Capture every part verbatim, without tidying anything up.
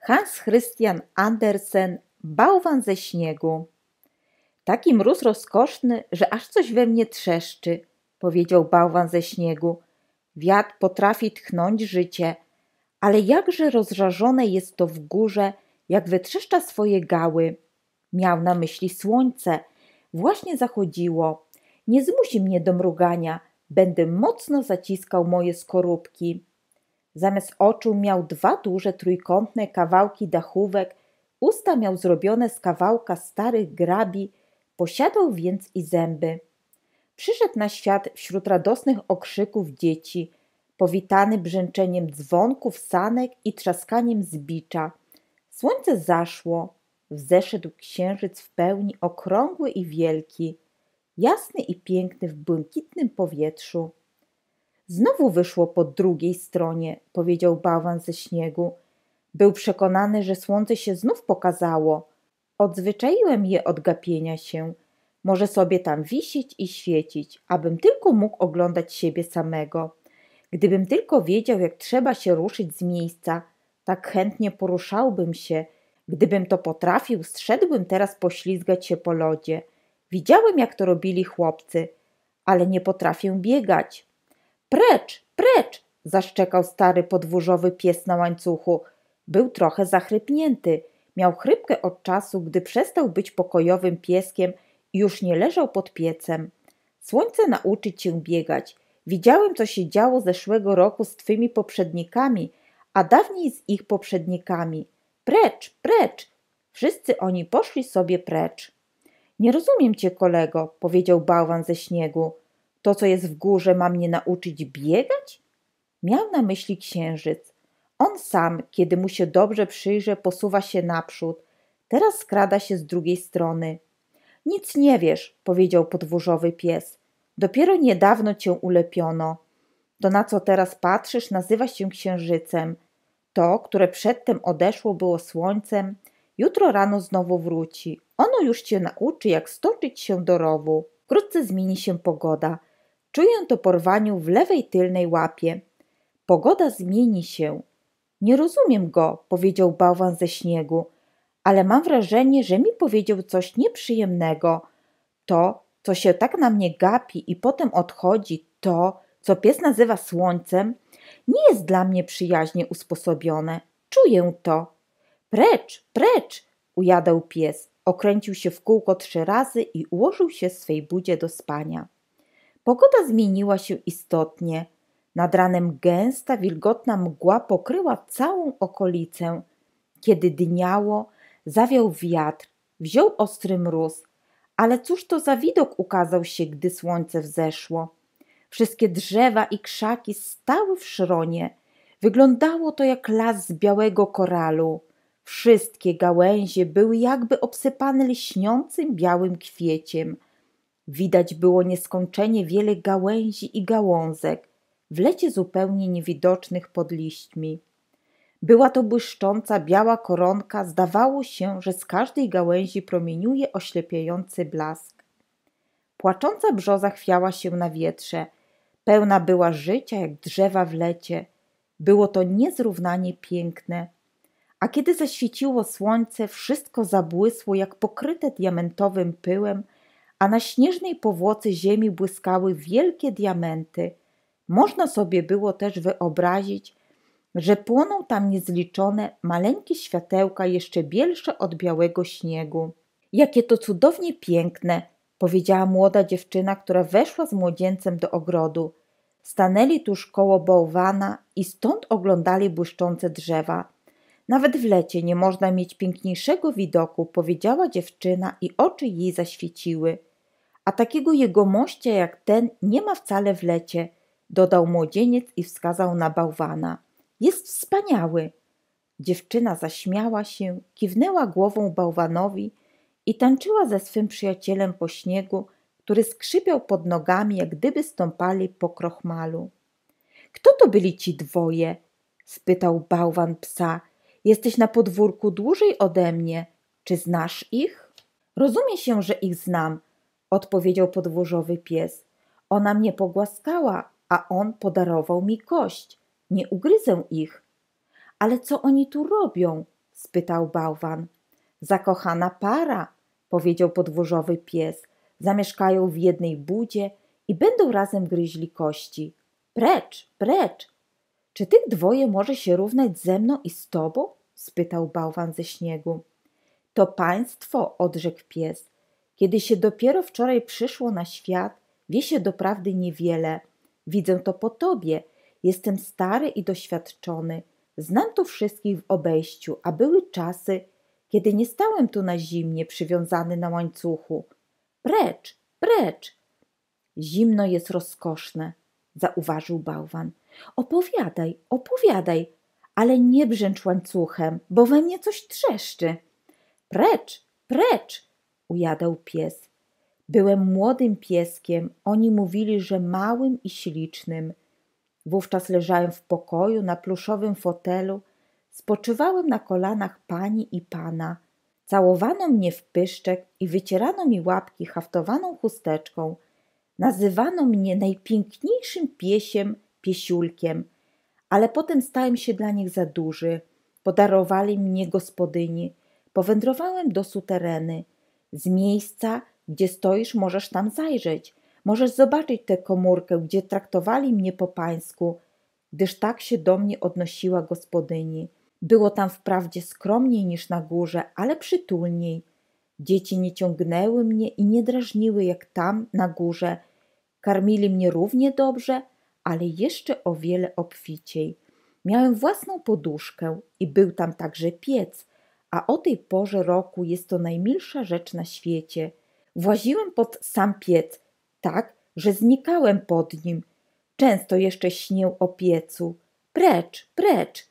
Hans Christian Andersen, Bałwan ze śniegu. Taki mróz rozkoszny, że aż coś we mnie trzeszczy, powiedział bałwan ze śniegu. Wiatr potrafi tchnąć życie, ale jakże rozżarzone jest to w górze, jak wytrzeszcza swoje gały. Miał na myśli słońce. Właśnie zachodziło. Nie zmusi mnie do mrugania, będę mocno zaciskał moje skorupki. Zamiast oczu miał dwa duże trójkątne kawałki dachówek, usta miał zrobione z kawałka starych grabi, posiadał więc i zęby. Przyszedł na świat wśród radosnych okrzyków dzieci, powitany brzęczeniem dzwonków, sanek i trzaskaniem zbicza. Słońce zaszło, wzeszedł księżyc w pełni okrągły i wielki, jasny i piękny w błękitnym powietrzu. Znowu wyszło po drugiej stronie, powiedział bałwan ze śniegu. Był przekonany, że słońce się znów pokazało. Odzwyczaiłem je od gapienia się. Może sobie tam wisieć i świecić, abym tylko mógł oglądać siebie samego. Gdybym tylko wiedział, jak trzeba się ruszyć z miejsca, tak chętnie poruszałbym się. Gdybym to potrafił, zszedłbym teraz poślizgać się po lodzie. Widziałem, jak to robili chłopcy, ale nie potrafię biegać. Precz, precz! Zaszczekał stary podwórzowy pies na łańcuchu. Był trochę zachrypnięty. Miał chrypkę od czasu, gdy przestał być pokojowym pieskiem i już nie leżał pod piecem. Słońce nauczyć cię biegać. Widziałem, co się działo zeszłego roku z twymi poprzednikami, a dawniej z ich poprzednikami. Precz, precz! Wszyscy oni poszli sobie precz. Nie rozumiem cię, kolego, powiedział bałwan ze śniegu. To, co jest w górze, ma mnie nauczyć biegać? Miał na myśli księżyc. On sam, kiedy mu się dobrze przyjrzy, posuwa się naprzód. Teraz skrada się z drugiej strony. Nic nie wiesz, powiedział podwórzowy pies. Dopiero niedawno cię ulepiono. To, na co teraz patrzysz, nazywa się księżycem. To, które przedtem odeszło, było słońcem. Jutro rano znowu wróci. Ono już cię nauczy, jak stoczyć się do rowu. Wkrótce zmieni się pogoda. Czuję to po rwaniu w lewej tylnej łapie. Pogoda zmieni się. Nie rozumiem go, powiedział bałwan ze śniegu, ale mam wrażenie, że mi powiedział coś nieprzyjemnego. To, co się tak na mnie gapi i potem odchodzi, to, co pies nazywa słońcem, nie jest dla mnie przyjaźnie usposobione. Czuję to. Precz, precz, ujadał pies. Okręcił się w kółko trzy razy i ułożył się w swej budzie do spania. Pogoda zmieniła się istotnie. Nad ranem gęsta, wilgotna mgła pokryła całą okolicę. Kiedy dniało, zawiał wiatr, wziął ostry mróz. Ale cóż to za widok ukazał się, gdy słońce wzeszło? Wszystkie drzewa i krzaki stały w szronie. Wyglądało to jak las z białego koralu. Wszystkie gałęzie były jakby obsypane lśniącym białym kwieciem. Widać było nieskończenie wiele gałęzi i gałązek, w lecie zupełnie niewidocznych pod liśćmi. Była to błyszcząca biała koronka, zdawało się, że z każdej gałęzi promieniuje oślepiający blask. Płacząca brzoza chwiała się na wietrze, pełna była życia jak drzewa w lecie. Było to niezrównanie piękne. A kiedy zaświeciło słońce, wszystko zabłysło jak pokryte diamentowym pyłem, a na śnieżnej powłoce ziemi błyskały wielkie diamenty. Można sobie było też wyobrazić, że płoną tam niezliczone maleńkie światełka jeszcze bielsze od białego śniegu. Jakie to cudownie piękne, powiedziała młoda dziewczyna, która weszła z młodzieńcem do ogrodu. Stanęli tuż koło bałwana i stąd oglądali błyszczące drzewa. Nawet w lecie nie można mieć piękniejszego widoku, powiedziała dziewczyna i oczy jej zaświeciły. A takiego jegomościa jak ten nie ma wcale w lecie, dodał młodzieniec i wskazał na bałwana. Jest wspaniały. Dziewczyna zaśmiała się, kiwnęła głową bałwanowi i tańczyła ze swym przyjacielem po śniegu, który skrzypiał pod nogami, jak gdyby stąpali po krochmalu. Kto to byli ci dwoje? Spytał bałwan psa. Jesteś na podwórku dłużej ode mnie. Czy znasz ich? Rozumie się, że ich znam, odpowiedział podwórzowy pies. Ona mnie pogłaskała, a on podarował mi kość. Nie ugryzę ich. Ale co oni tu robią? spytał bałwan. Zakochana para, powiedział podwórzowy pies. Zamieszkają w jednej budzie i będą razem gryźli kości. Precz, precz! Czy tych dwoje może się równać ze mną i z tobą? Spytał bałwan ze śniegu. To państwo, odrzekł pies. Kiedy się dopiero wczoraj przyszło na świat, wie się doprawdy niewiele. Widzę to po tobie. Jestem stary i doświadczony. Znam tu wszystkich w obejściu, a były czasy, kiedy nie stałem tu na zimnie, przywiązany na łańcuchu. Precz, precz! Zimno jest rozkoszne, zauważył bałwan. Opowiadaj, opowiadaj, ale nie brzęcz łańcuchem, bo we mnie coś trzeszczy. Precz, precz, ujadał pies. Byłem młodym pieskiem, oni mówili, że małym i ślicznym. Wówczas leżałem w pokoju na pluszowym fotelu, spoczywałem na kolanach pani i pana. Całowano mnie w pyszczek i wycierano mi łapki haftowaną chusteczką. Nazywano mnie najpiękniejszym piesiem, piesiulkiem, ale potem stałem się dla nich za duży. Podarowali mnie gospodyni. Powędrowałem do sutereny. Z miejsca, gdzie stoisz, możesz tam zajrzeć. Możesz zobaczyć tę komórkę, gdzie traktowali mnie po pańsku, gdyż tak się do mnie odnosiła gospodyni. Było tam wprawdzie skromniej niż na górze, ale przytulniej. Dzieci nie ciągnęły mnie i nie drażniły jak tam na górze. Karmili mnie równie dobrze, ale jeszcze o wiele obficiej. Miałem własną poduszkę i był tam także piec, a o tej porze roku jest to najmilsza rzecz na świecie. Właziłem pod sam piec, tak, że znikałem pod nim. Często jeszcze śnię o piecu. Precz, precz!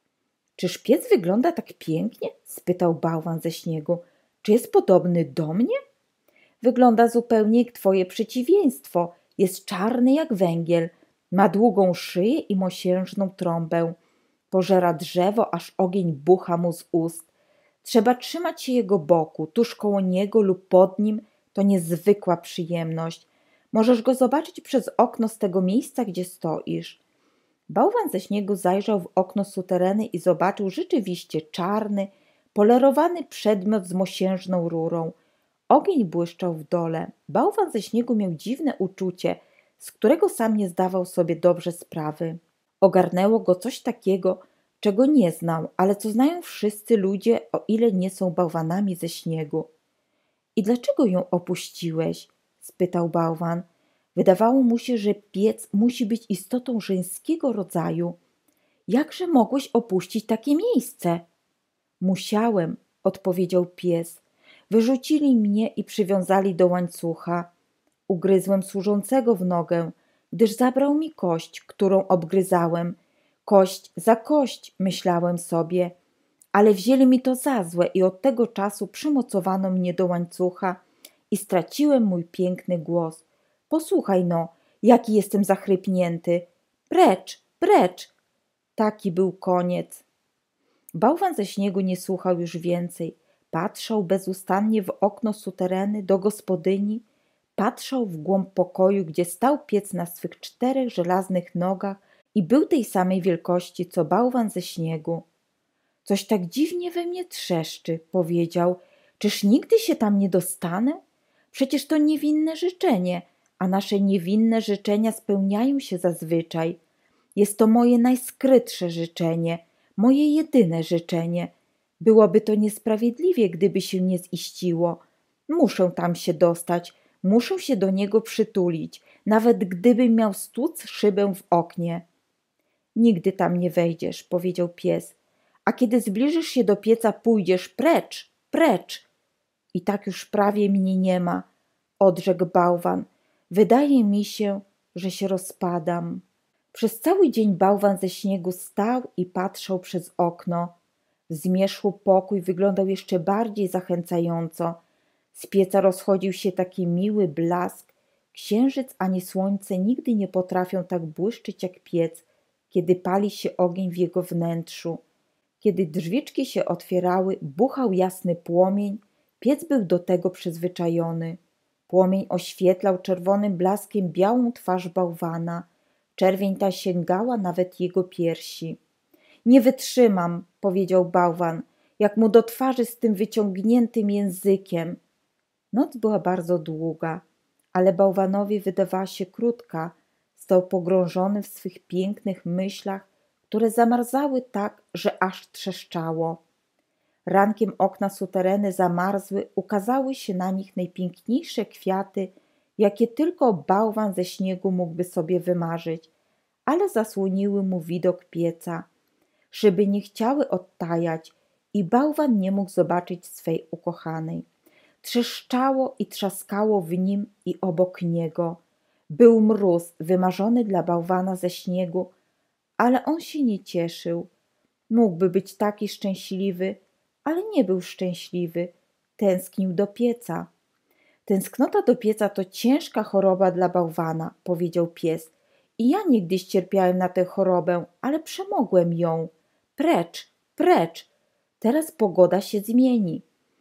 Czyż piec wygląda tak pięknie? Spytał bałwan ze śniegu. Czy jest podobny do mnie? Wygląda zupełnie jak twoje przeciwieństwo. Jest czarny jak węgiel. Ma długą szyję i mosiężną trąbę. Pożera drzewo, aż ogień bucha mu z ust. Trzeba trzymać się jego boku, tuż koło niego lub pod nim. To niezwykła przyjemność. Możesz go zobaczyć przez okno z tego miejsca, gdzie stoisz. Bałwan ze śniegu zajrzał w okno sutereny i zobaczył rzeczywiście czarny, polerowany przedmiot z mosiężną rurą. Ogień błyszczał w dole. Bałwan ze śniegu miał dziwne uczucie, z którego sam nie zdawał sobie dobrze sprawy. Ogarnęło go coś takiego, czego nie znał, ale co znają wszyscy ludzie, o ile nie są bałwanami ze śniegu. I dlaczego ją opuściłeś? Spytał bałwan. Wydawało mu się, że piec musi być istotą żeńskiego rodzaju. Jakże mogłeś opuścić takie miejsce? Musiałem, odpowiedział pies. Wyrzucili mnie i przywiązali do łańcucha. Ugryzłem służącego w nogę, gdyż zabrał mi kość, którą obgryzałem. Kość za kość, myślałem sobie. Ale wzięli mi to za złe i od tego czasu przymocowano mnie do łańcucha i straciłem mój piękny głos. Posłuchaj no, jaki jestem zachrypnięty. Precz, precz! Taki był koniec. Bałwan ze śniegu nie słuchał już więcej. Patrzał bezustannie w okno sutereny do gospodyni, patrzał w głąb pokoju, gdzie stał piec na swych czterech żelaznych nogach i był tej samej wielkości, co bałwan ze śniegu. Coś tak dziwnie we mnie trzeszczy, powiedział. Czyż nigdy się tam nie dostanę? Przecież to niewinne życzenie, a nasze niewinne życzenia spełniają się zazwyczaj. Jest to moje najskrytsze życzenie, moje jedyne życzenie. Byłoby to niesprawiedliwie, gdyby się nie ziściło. Muszę tam się dostać, muszę się do niego przytulić, nawet gdybym miał stłuc szybę w oknie. Nigdy tam nie wejdziesz, powiedział pies, a kiedy zbliżysz się do pieca, pójdziesz precz, precz. I tak już prawie mnie nie ma, odrzekł bałwan. Wydaje mi się, że się rozpadam. Przez cały dzień bałwan ze śniegu stał i patrzał przez okno. W zmierzchu pokój wyglądał jeszcze bardziej zachęcająco. Z pieca rozchodził się taki miły blask. Księżyc ani słońce nigdy nie potrafią tak błyszczeć jak piec, kiedy pali się ogień w jego wnętrzu. Kiedy drzwiczki się otwierały, buchał jasny płomień. Piec był do tego przyzwyczajony. Płomień oświetlał czerwonym blaskiem białą twarz bałwana. Czerwień ta sięgała nawet jego piersi. Nie wytrzymam, powiedział bałwan. jak mu do twarzy z tym wyciągniętym językiem. Noc była bardzo długa, ale bałwanowi wydawała się krótka. Stał pogrążony w swych pięknych myślach, które zamarzały tak, że aż trzeszczało. Rankiem okna sutereny zamarzły, ukazały się na nich najpiękniejsze kwiaty, jakie tylko bałwan ze śniegu mógłby sobie wymarzyć, ale zasłoniły mu widok pieca. Szyby nie chciały odtajać i bałwan nie mógł zobaczyć swej ukochanej. Trzeszczało i trzaskało w nim i obok niego. Był mróz wymarzony dla bałwana ze śniegu, ale on się nie cieszył. Mógłby być taki szczęśliwy, ale nie był szczęśliwy. Tęsknił do pieca. Tęsknota do pieca to ciężka choroba dla bałwana, powiedział pies. I ja niegdyś cierpiałem na tę chorobę, ale przemogłem ją. Precz, precz. Teraz pogoda się zmieni.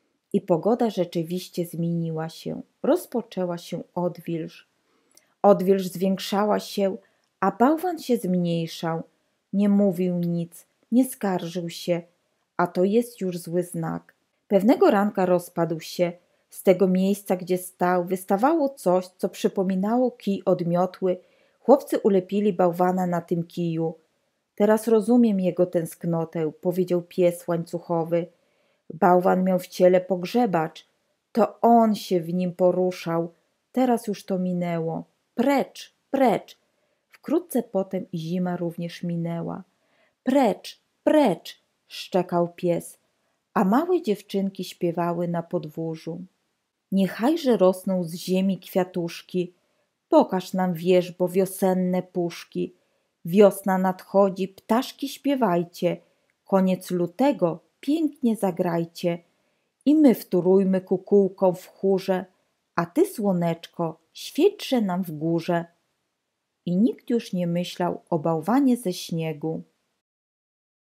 I pogoda rzeczywiście zmieniła się. Rozpoczęła się odwilż. Odwilż zwiększała się, a bałwan się zmniejszał. Nie mówił nic, nie skarżył się, a to jest już zły znak. Pewnego ranka rozpadł się. Z tego miejsca, gdzie stał, wystawało coś, co przypominało kij od miotły. Chłopcy ulepili bałwana na tym kiju. Teraz rozumiem jego tęsknotę, powiedział pies łańcuchowy. Bałwan miał w ciele pogrzebacz. To on się w nim poruszał. Teraz już to minęło. Precz, precz. Wkrótce potem i zima również minęła. Precz, precz, szczekał pies, a małe dziewczynki śpiewały na podwórzu. Niechajże rosną z ziemi kwiatuszki, pokaż nam wierzbo wiosenne puszki. Wiosna nadchodzi, ptaszki śpiewajcie, koniec lutego pięknie zagrajcie. I my wtórujmy kukułką w chórze, a ty, słoneczko, świećże nam w górze. I nikt już nie myślał o bałwanie ze śniegu.